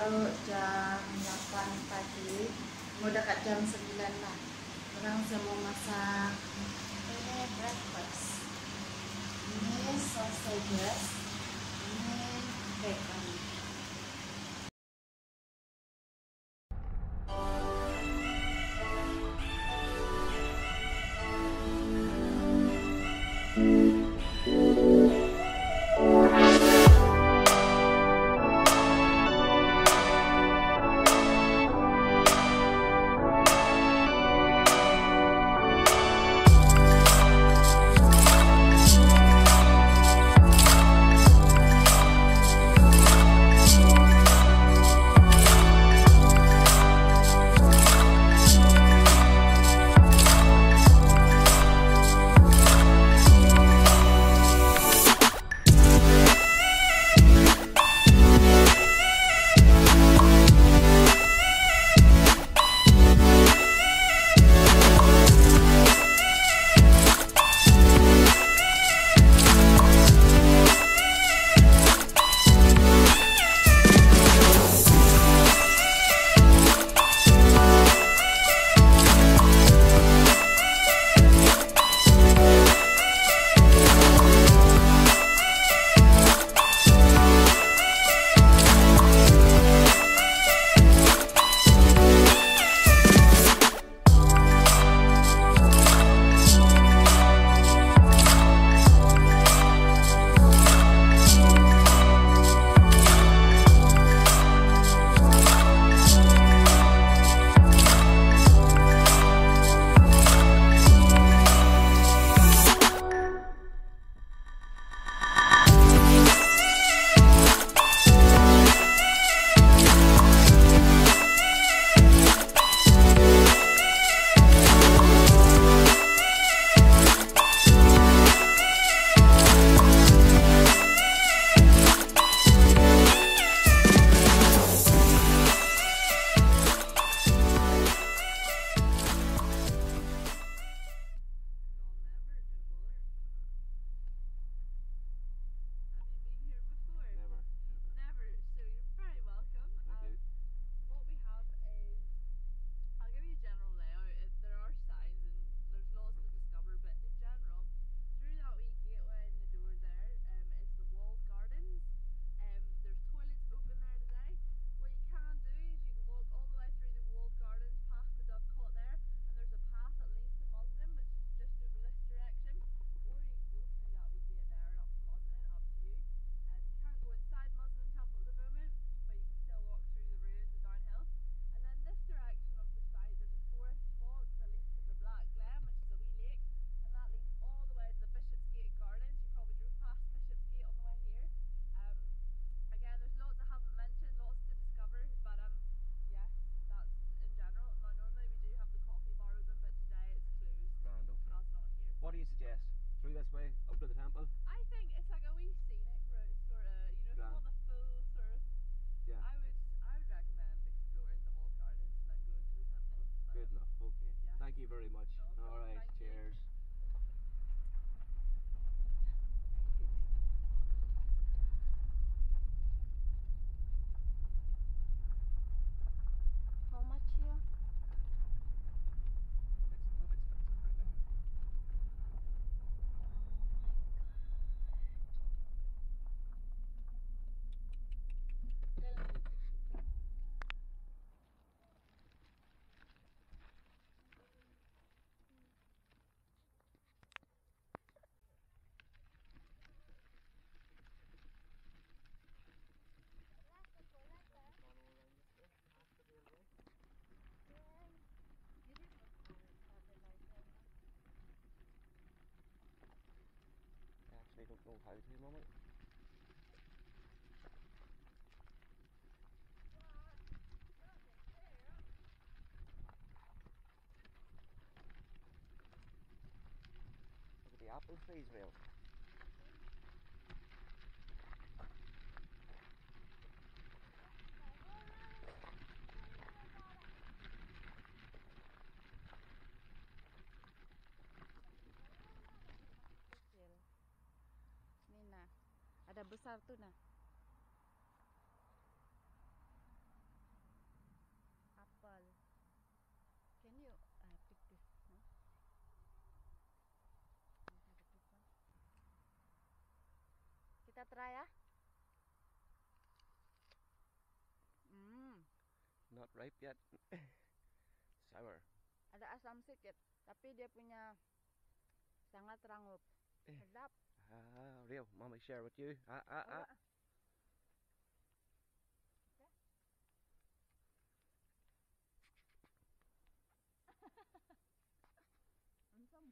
baru jam 8 pagi, mau dekat jam 9 lah. Orang semua masak ini breakfast. Ini sausages, ini bacon. What do you suggest? Through this way, up to the temple? I think it's like a wee scenic route, sort of, you know, if you want the full sort of. Yeah. I would recommend exploring the walled gardens and then going to the temple. Good enough. Okay. Yeah. Thank you very much. No All right. problem. Thank you. Cheers. How much here? It's not expensive, really. I actually don't know how to, moment. Look at the apple trees, real. Ini nah, ada besar tuh nah. Kita try ya. Not ripe yet. Sour. Ada asam sedikit, tapi dia punya sangat rangup. Sedap. Real. Mommy share with you. Oh, Ansam.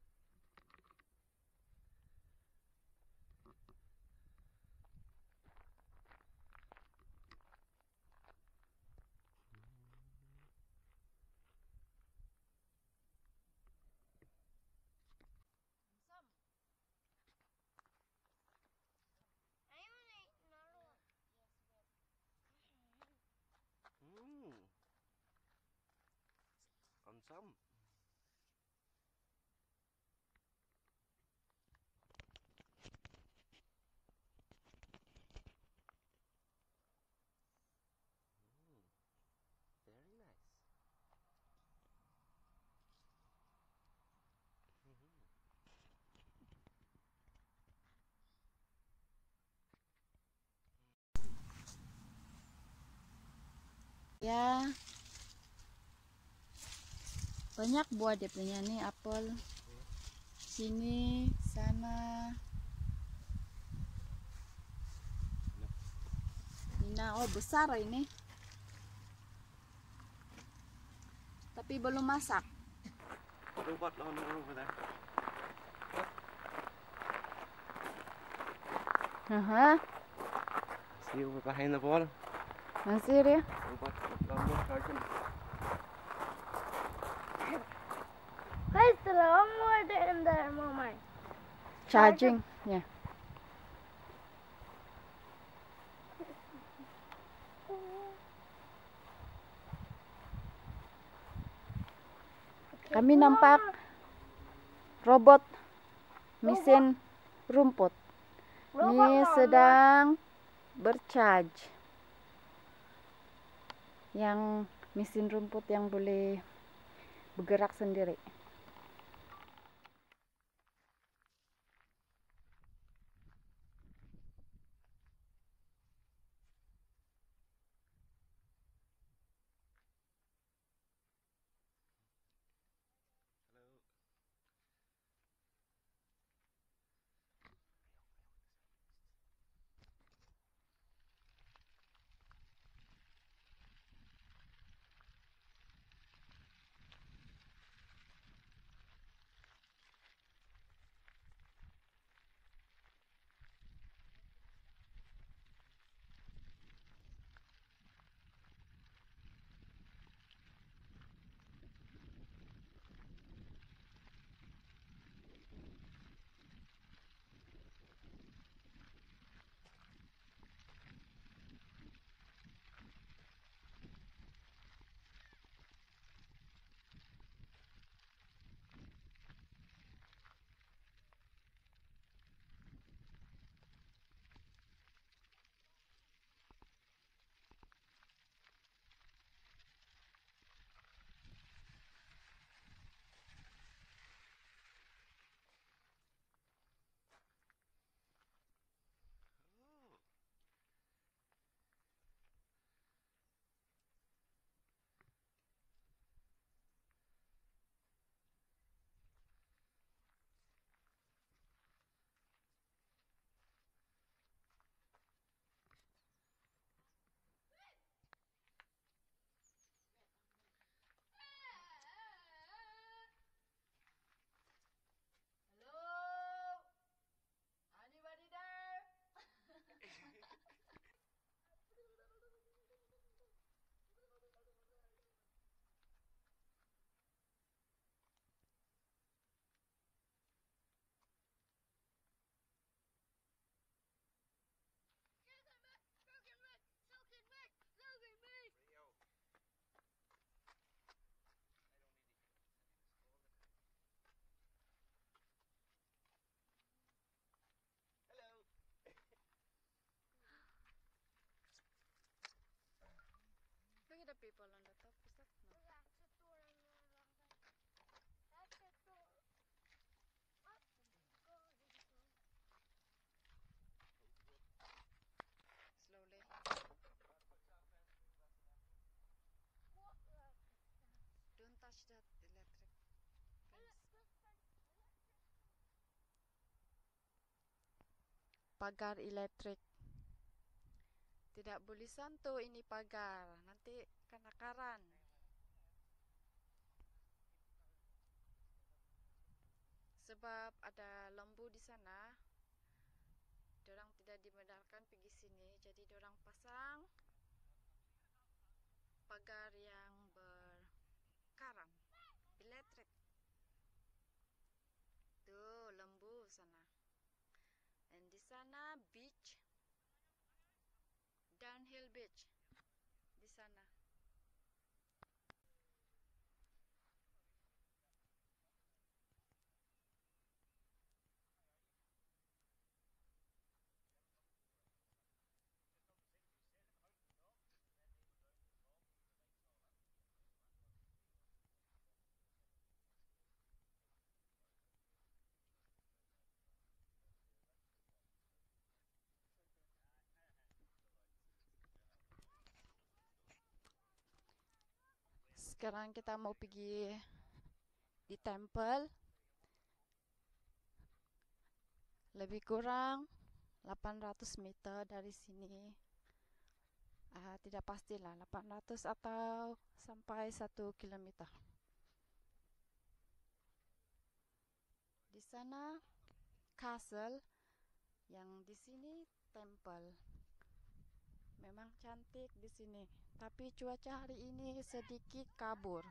Ansam. On some. Very nice. Ya. Banyak buah dia punya nih, apel. Sini, sana. Nah, oh besar ini. Tapi belum masak. Robot on over there. See over behind the wall. Masih ya? Robot lawnmower charging. Where's the lawnmower in there, Mama? Charging. Ya. Kami nampak robot mesin rumput. Ini sedang bercharge. Yang mesin rumput yang boleh bergerak sendiri. Hello. Look at the people on the top. Is that no? pagar elektrik. Tidak boleh sentuh ini pagar, nanti kebakaran. Sebab ada lembu di sana, dorang tidak dibenarkan pergi sini, jadi dorang pasang pagar yang berkaram elektrik. Tuh lembu sana. Dan di sana beach, downhill beach di sana. Sekarang kita mau pergi di temple. Lebih kurang 800 meter dari sini. Tidak pastilah 800 atau sampai 1 kilometer. Di sana castle, yang di sini temple. Memang cantik di sini, tapi cuaca hari ini sedikit kabur.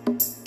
Thank